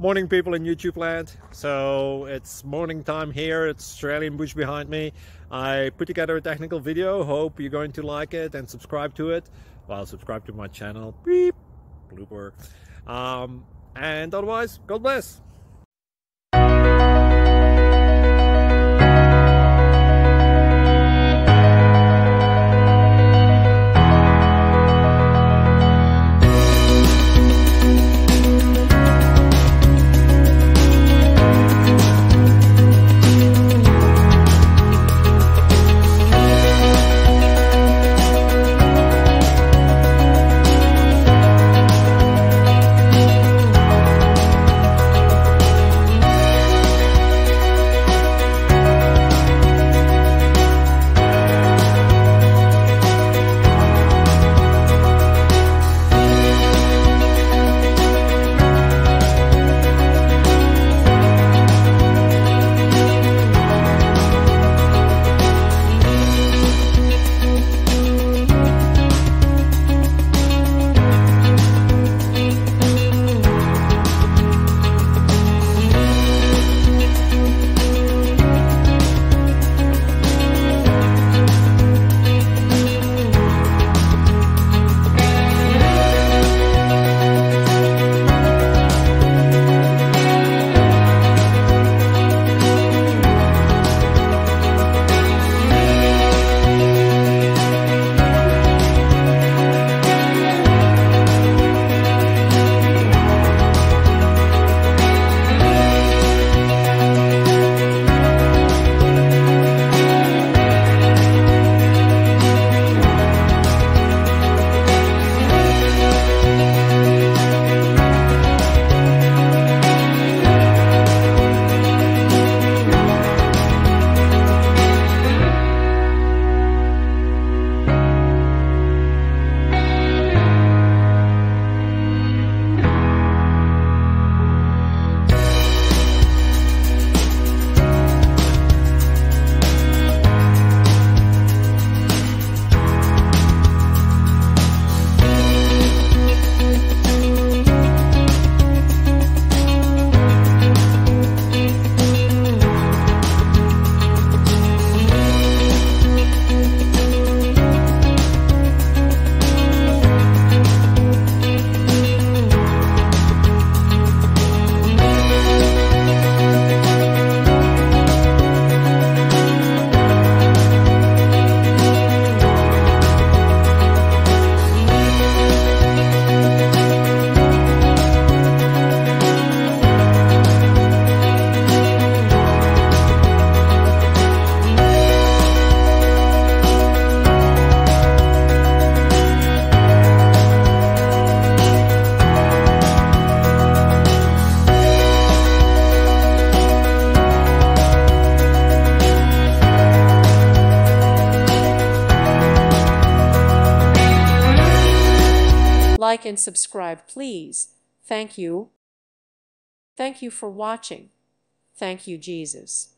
Morning people in YouTube land. So it's morning time here. It's Australian bush behind me. I put together a technical video. Hope you're going to like it and subscribe to it. Well, subscribe to my channel. Beep. Blooper. And otherwise, God bless. Like and subscribe, please. Thank you. Thank you for watching. Thank you, Jesus.